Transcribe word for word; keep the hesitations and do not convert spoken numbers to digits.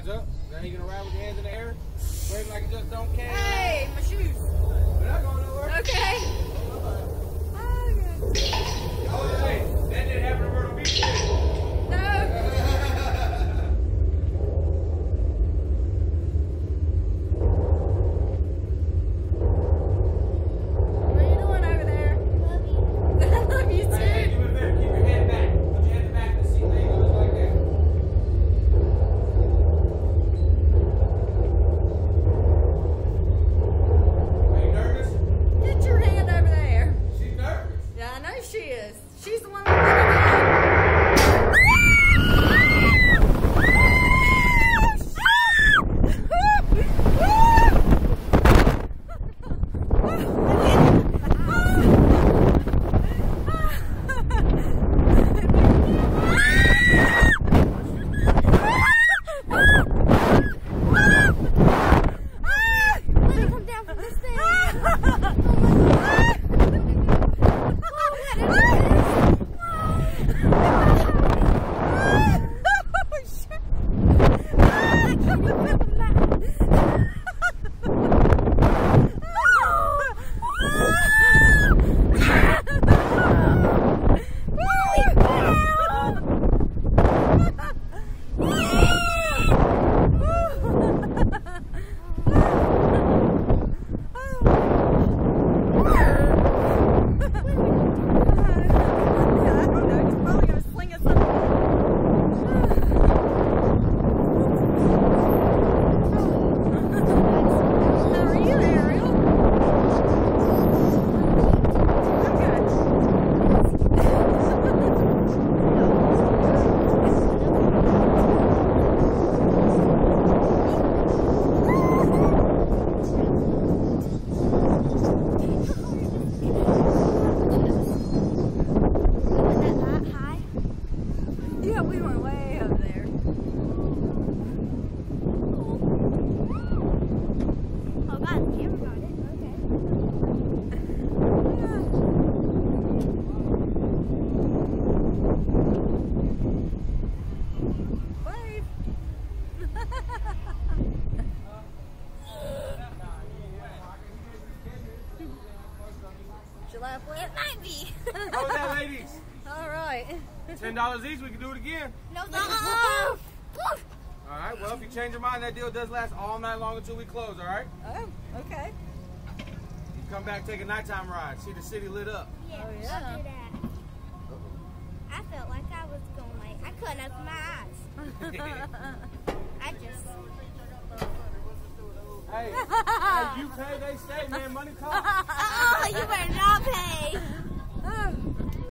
Hands up. Now you gonna ride with your hands in the air? Wave like you just don't care. Hey, my shoes. We're not going nowhere. Okay. Oh, hey, that didn't happen to Myrtle Beach, did it? No. It might be. How was that, ladies? All right. Ten dollars each. We can do it again. No, no. Uh-uh. All right. Well, if you change your mind, that deal does last all night long until we close. All right. Oh, okay. You come back, take a nighttime ride, see the city lit up. Yeah, Oh, yeah. I'll do that. I felt like I was going like I couldn't open my eyes. I just. Hey, hey, you pay, they stay, man. Money talks. Oh, you better